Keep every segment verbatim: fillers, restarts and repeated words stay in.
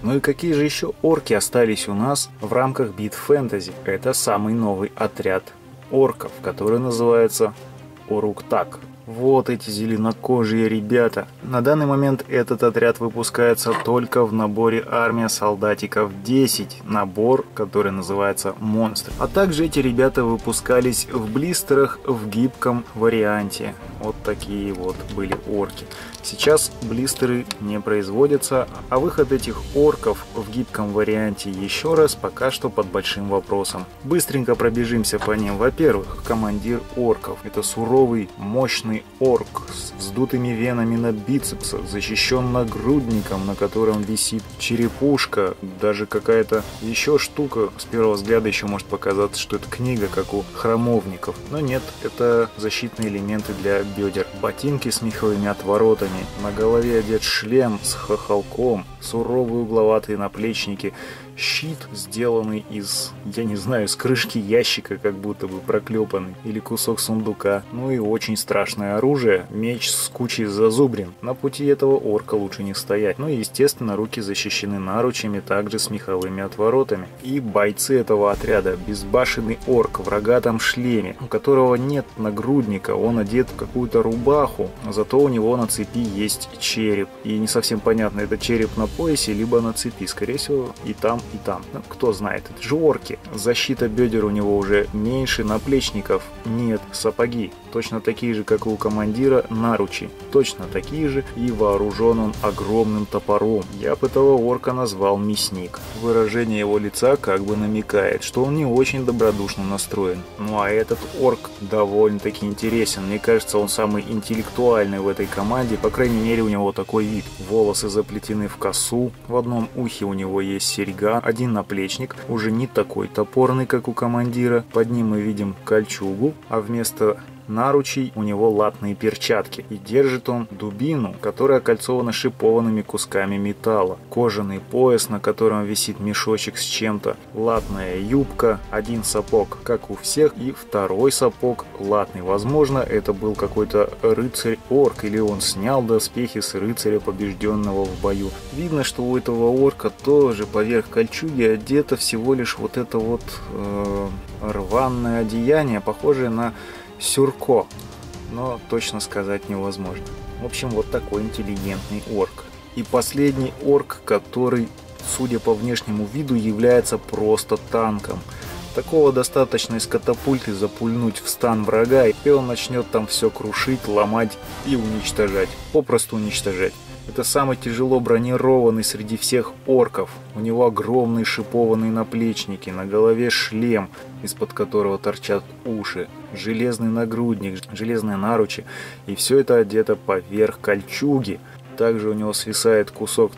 Ну и какие же еще орки остались у нас в рамках битв фэнтези? Это самый новый отряд орков, который называется Оруктак. Вот эти зеленокожие ребята. На данный момент этот отряд выпускается только в наборе армия солдатиков десять. Набор, который называется Монстр. А также эти ребята выпускались в блистерах в гибком варианте. Вот такие вот были орки. Сейчас блистеры не производятся, а выход этих орков в гибком варианте еще раз пока что под большим вопросом. Быстренько пробежимся по ним. Во-первых, командир орков. Это суровый, мощный орк с вздутыми венами на бицепсах, защищен нагрудником, на котором висит черепушка, даже какая-то еще штука. С первого взгляда еще может показаться, что это книга, как у храмовников. Но нет, это защитные элементы для бедер. Ботинки с меховыми отворотами. На голове одет шлем с хохолком, суровые угловатые наплечники, щит, сделанный из, я не знаю, из крышки ящика, как будто бы проклепанный, или кусок сундука. Ну и очень страшное оружие, меч с кучей зазубрин. На пути этого орка лучше не стоять. Ну и, естественно, руки защищены наручами, также с меховыми отворотами. И бойцы этого отряда: безбашенный орк в рогатом шлеме, у которого нет нагрудника, он одет в какую-то рубаху, зато у него на цепи есть череп. И не совсем понятно, это череп на поясе, либо на цепи. Скорее всего, и там, и там. Ну, кто знает, это же орки. Защита бедер у него уже меньше, наплечников нет, сапоги точно такие же, как и у командира, наручи точно такие же, и вооружен он огромным топором. Я бы этого орка назвал мясник. Выражение его лица как бы намекает, что он не очень добродушно настроен. Ну а этот орк довольно-таки интересен. Мне кажется, он самый интеллектуальный в этой команде, по крайней мере, у него такой вид. Волосы заплетены в косу, в одном ухе у него есть серьга, один наплечник, уже не такой топорный, как у командира. Под ним мы видим кольчугу, а вместо наручей у него латные перчатки. И держит он дубину, которая окольцована шипованными кусками металла. Кожаный пояс, на котором висит мешочек с чем-то. Латная юбка, один сапог, как у всех, и второй сапог латный. Возможно, это был какой-то рыцарь-орк, или он снял доспехи с рыцаря, побежденного в бою. Видно, что у этого орка тоже поверх кольчуги одето всего лишь вот это вот э, рваное одеяние, похожее на сюрко, но точно сказать невозможно. В общем, вот такой интеллигентный орк. И последний орк, который, судя по внешнему виду, является просто танком. Такого достаточно из катапульты запульнуть в стан врага, и он начнет там все крушить, ломать и уничтожать. Попросту уничтожать. Это самый тяжело бронированный среди всех орков. У него огромные шипованные наплечники, на голове шлем, из-под которого торчат уши, железный нагрудник, железные наручи, и все это одето поверх кольчуги. Также у него свисает кусок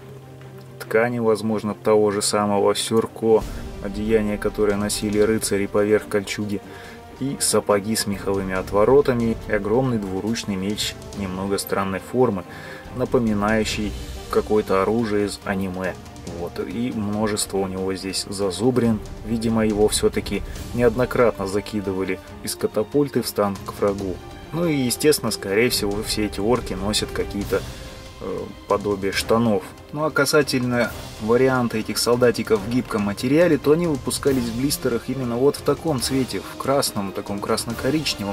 ткани, возможно, того же самого сюрко, одеяние, которое носили рыцари поверх кольчуги, и сапоги с меховыми отворотами, и огромный двуручный меч немного странной формы, напоминающий какое-то оружие из аниме. Вот. И множество у него здесь зазубрин. Видимо, его все-таки неоднократно закидывали из катапульты в стан к врагу. Ну и, естественно, скорее всего, все эти орки носят какие-то э, подобие штанов. Ну а касательно варианта этих солдатиков в гибком материале, то они выпускались в блистерах именно вот в таком цвете, в красном, таком красно-коричневом.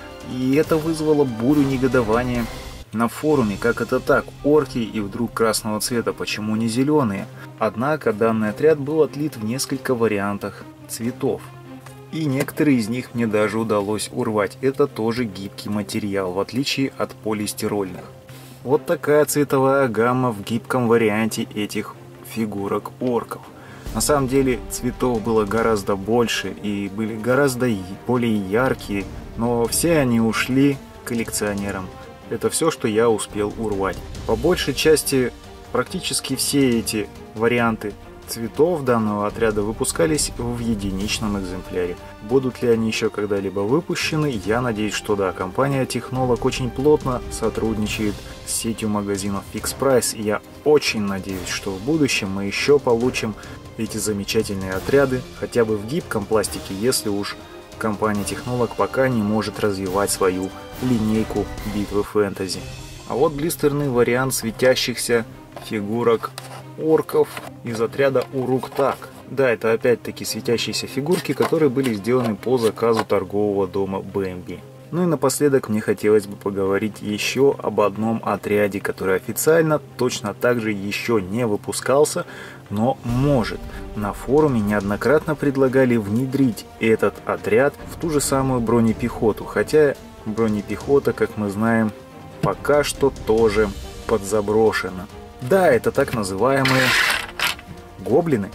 И это вызвало бурю негодования на форуме. Как это так? Орки и вдруг красного цвета, почему не зеленые? Однако данный отряд был отлит в несколько вариантах цветов. И некоторые из них мне даже удалось урвать. Это тоже гибкий материал, в отличие от полистирольных. Вот такая цветовая гамма в гибком варианте этих фигурок орков. На самом деле цветов было гораздо больше и были гораздо более яркие, но все они ушли коллекционерам. Это все, что я успел урвать. По большей части, практически все эти варианты цветов данного отряда выпускались в единичном экземпляре. Будут ли они еще когда-либо выпущены? Я надеюсь, что да. Компания Технолог очень плотно сотрудничает с сетью магазинов Fix Price. И я очень надеюсь, что в будущем мы еще получим эти замечательные отряды, хотя бы в гибком пластике, если уж компания Технолог пока не может развивать свою линейку битвы фэнтези. А вот блистерный вариант светящихся фигурок орков из отряда Урук-Так. Да, это опять-таки светящиеся фигурки, которые были сделаны по заказу торгового дома Бэмби. Ну и напоследок мне хотелось бы поговорить еще об одном отряде, который официально точно так же еще не выпускался, но может. На форуме неоднократно предлагали внедрить этот отряд в ту же самую бронепехоту, хотя бронепехота, как мы знаем, пока что тоже подзаброшена. Да, это так называемые гоблины.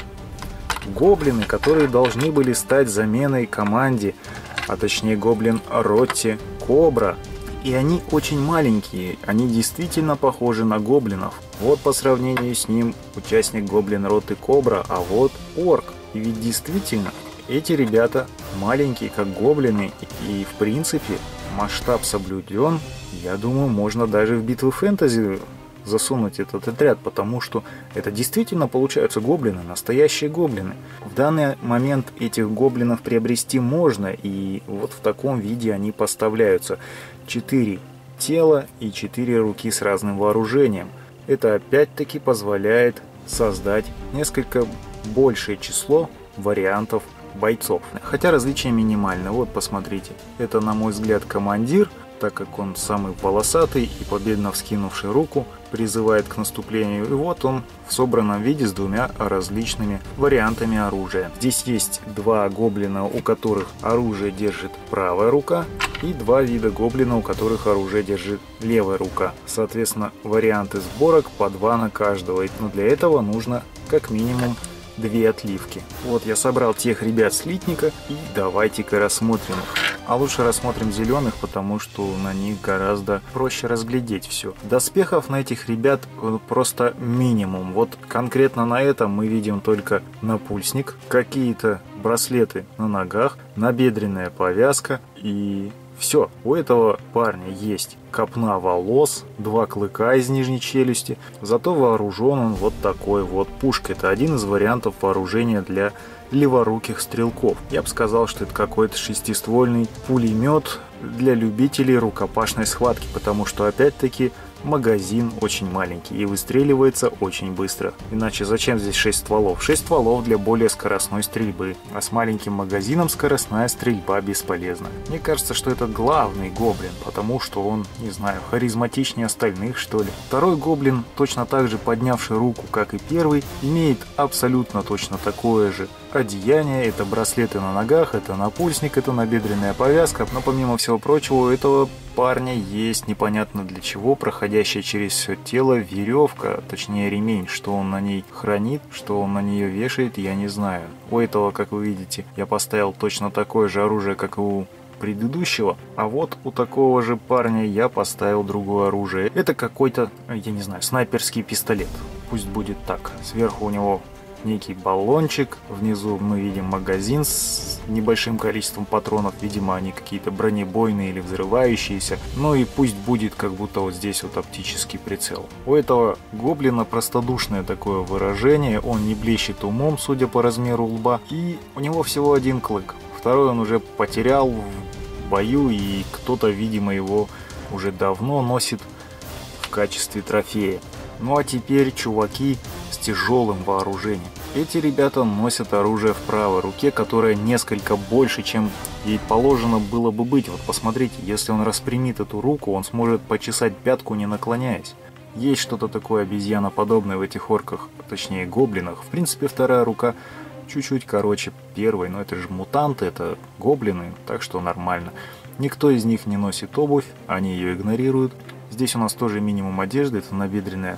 Гоблины, которые должны были стать заменой команде, а точнее гоблин Ротти Кобра. И они очень маленькие, они действительно похожи на гоблинов. Вот по сравнению с ним участник гоблин Роты Кобра, а вот орк. И ведь действительно, эти ребята маленькие, как гоблины, и в принципе масштаб соблюден. Я думаю, можно даже в битвы фэнтези засунуть этот отряд, потому что это действительно получаются гоблины, настоящие гоблины. В данный момент этих гоблинов приобрести можно, и вот в таком виде они поставляются. четыре тела и четыре руки с разным вооружением. Это опять-таки позволяет создать несколько большее число вариантов бойцов. Хотя различия минимальны. Вот посмотрите, это, на мой взгляд, командир, так как он самый волосатый и победно вскинувший руку призывает к наступлению. И вот он в собранном виде с двумя различными вариантами оружия. Здесь есть два гоблина, у которых оружие держит правая рука, и два вида гоблина, у которых оружие держит левая рука. Соответственно, варианты сборок по два на каждого. Но для этого нужно как минимум две отливки. Вот я собрал тех ребят слитника, и давайте-ка рассмотрим их. А лучше рассмотрим зеленых, потому что на них гораздо проще разглядеть все. Доспехов на этих ребят просто минимум. Вот конкретно на этом мы видим только напульсник, какие-то браслеты на ногах, набедренная повязка и... все, у этого парня есть копна волос, два клыка из нижней челюсти, зато вооружен он вот такой вот пушкой. Это один из вариантов вооружения для леворуких стрелков. Я бы сказал, что это какой-то шестиствольный пулемет для любителей рукопашной схватки, потому что опять-таки магазин очень маленький и выстреливается очень быстро. Иначе зачем здесь шесть стволов? шесть стволов для более скоростной стрельбы, а с маленьким магазином скоростная стрельба бесполезна. Мне кажется, что это главный гоблин, потому что он, не знаю, харизматичнее остальных, что ли. Второй гоблин, точно так же поднявший руку, как и первый, имеет абсолютно точно такое же одеяние. Это браслеты на ногах, это напульсник, это набедренная повязка. Но помимо всего прочего, у этого парня есть непонятно для чего проходящая через все тело веревка, точнее ремень. Что он на ней хранит, что он на нее вешает, я не знаю. У этого, как вы видите, я поставил точно такое же оружие, как и у предыдущего, а вот у такого же парня я поставил другое оружие. Это какой-то, я не знаю, снайперский пистолет. Пусть будет так. Сверху у него некий баллончик, внизу мы видим магазин с небольшим количеством патронов, видимо они какие-то бронебойные или взрывающиеся, ну и пусть будет как будто вот здесь вот оптический прицел. У этого гоблина простодушное такое выражение, он не блещет умом, судя по размеру лба, и у него всего один клык, второй он уже потерял в бою, и кто-то, видимо, его уже давно носит в качестве трофея. Ну а теперь чуваки с тяжелым вооружением. Эти ребята носят оружие в правой руке, которое несколько больше, чем ей положено было бы быть. Вот посмотрите, если он распрямит эту руку, он сможет почесать пятку, не наклоняясь. Есть что-то такое обезьяноподобное в этих орках, точнее гоблинах. В принципе, вторая рука чуть-чуть короче первой, но это же мутанты, это гоблины, так что нормально. Никто из них не носит обувь, они ее игнорируют. Здесь у нас тоже минимум одежды, это набедренная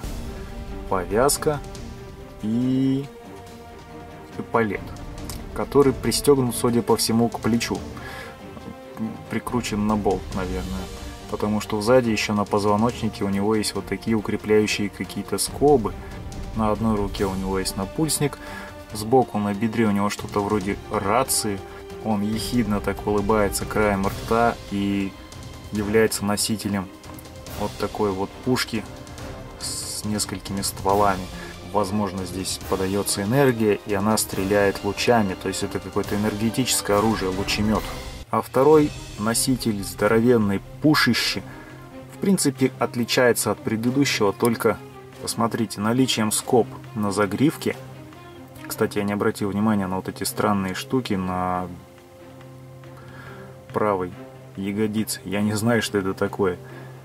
повязка и эполет, который пристегнут, судя по всему, к плечу. Прикручен на болт, наверное. Потому что сзади еще на позвоночнике у него есть вот такие укрепляющие какие-то скобы. На одной руке у него есть напульсник. Сбоку на бедре у него что-то вроде рации. Он ехидно так улыбается краем рта и является носителем вот такой вот пушки с несколькими стволами. Возможно, здесь подается энергия, и она стреляет лучами, то есть это какое-то энергетическое оружие, лучемет. А второй носитель здоровенной пушищи, в принципе, отличается от предыдущего только Посмотрите, наличием скоб на загривке. Кстати, я не обратил внимания на вот эти странные штуки на правой ягодице. Я не знаю, что это такое.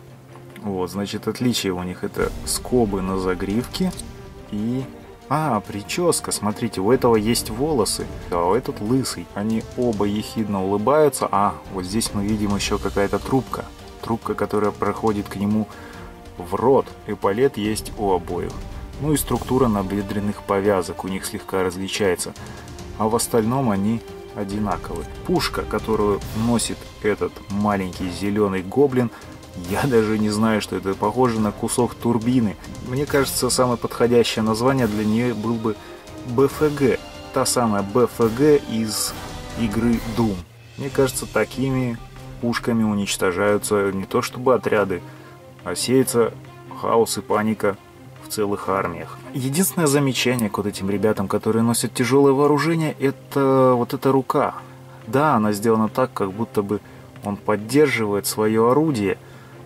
Вот, значит, отличие у них — это скобы на загривке и... А, прическа, смотрите, у этого есть волосы, а у этот лысый. Они оба ехидно улыбаются. А, вот здесь мы видим еще какая-то трубка. Трубка, которая проходит к нему в рот. Эполет есть у обоих. Ну и структура набедренных повязок у них слегка различается. А в остальном они одинаковы. Пушка, которую носит этот маленький зеленый гоблин, я даже не знаю, что это. Похоже на кусок турбины. Мне кажется, самое подходящее название для нее был бы бэ эф гэ. Та самая бэ эф гэ из игры Doom. Мне кажется, такими пушками уничтожаются не то чтобы отряды, а сеется хаос и паника в целых армиях. Единственное замечание к вот этим ребятам, которые носят тяжелое вооружение, это вот эта рука. Да, она сделана так, как будто бы он поддерживает свое орудие,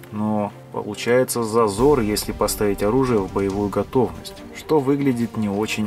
но получается зазор, если поставить оружие в боевую готовность, что выглядит не очень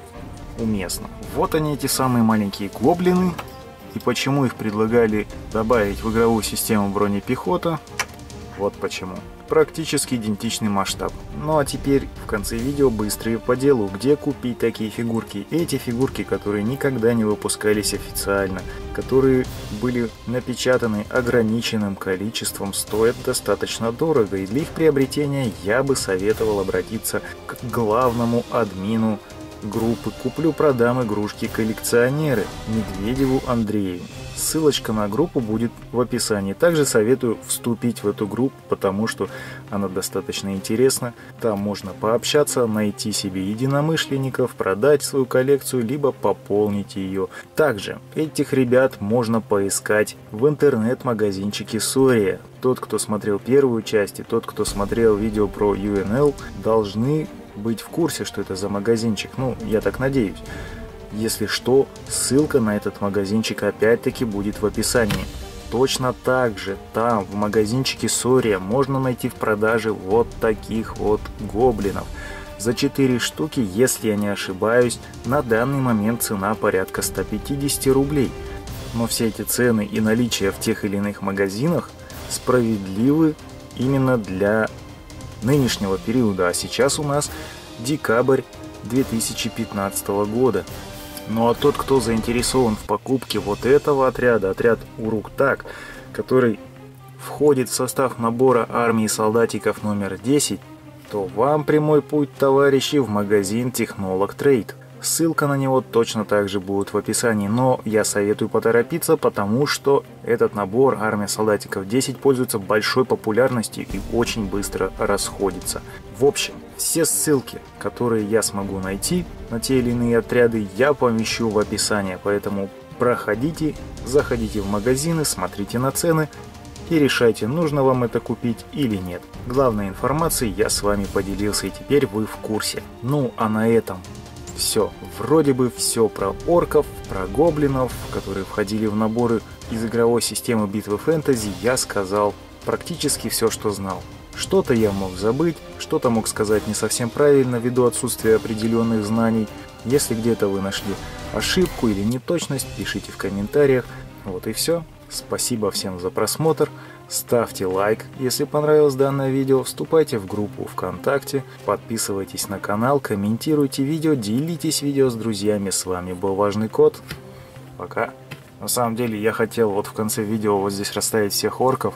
уместно. Вот они, эти самые маленькие гоблины, и почему их предлагали добавить в игровую систему бронепехота, вот почему. Практически идентичный масштаб. Ну а теперь в конце видео быстрые по делу. Где купить такие фигурки? Эти фигурки, которые никогда не выпускались официально, которые были напечатаны ограниченным количеством, стоят достаточно дорого. И для их приобретения я бы советовал обратиться к главному админу группы «Куплю-продам игрушки-коллекционеры» Медведеву Андрею. Ссылочка на группу будет в описании. Также советую вступить в эту группу, потому что она достаточно интересна. Там можно пообщаться, найти себе единомышленников, продать свою коллекцию, либо пополнить ее. Также этих ребят можно поискать в интернет-магазинчике Сория. Тот, кто смотрел первую часть, и тот, кто смотрел видео про ю эн эл, должны быть в курсе, что это за магазинчик. Ну, я так надеюсь. Если что, ссылка на этот магазинчик опять-таки будет в описании. Точно так же там, в магазинчике Сория, можно найти в продаже вот таких вот гоблинов. За четыре штуки, если я не ошибаюсь, на данный момент цена порядка ста пятидесяти рублей. Но все эти цены и наличие в тех или иных магазинах справедливы именно для нынешнего периода. А сейчас у нас декабрь две тысячи пятнадцатого года. Ну а тот, кто заинтересован в покупке вот этого отряда, отряд Урук-Так, который входит в состав набора армии солдатиков номер десять, то вам прямой путь, товарищи, в магазин Технолог Трейд. Ссылка на него точно так же будет в описании, но я советую поторопиться, потому что этот набор армия солдатиков десять пользуется большой популярностью и очень быстро расходится. В общем, все ссылки, которые я смогу найти на те или иные отряды, я помещу в описании, поэтому проходите, заходите в магазины, смотрите на цены и решайте, нужно вам это купить или нет. Главной информацией я с вами поделился, и теперь вы в курсе. Ну а на этом все. Вроде бы все про орков, про гоблинов, которые входили в наборы из игровой системы битвы фэнтези, я сказал практически все, что знал. Что-то я мог забыть, что-то мог сказать не совсем правильно ввиду отсутствия определенных знаний. Если где-то вы нашли ошибку или неточность, пишите в комментариях. Вот и все. Спасибо всем за просмотр. Ставьте лайк, если понравилось данное видео, вступайте в группу ВКонтакте, подписывайтесь на канал, комментируйте видео, делитесь видео с друзьями. С вами был Важный Кот. Пока. На самом деле я хотел вот в конце видео вот здесь расставить всех орков,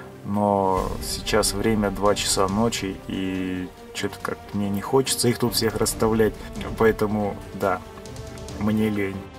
но сейчас время два часа ночи и что-то как мне не хочется их тут всех расставлять. Поэтому да, мне лень.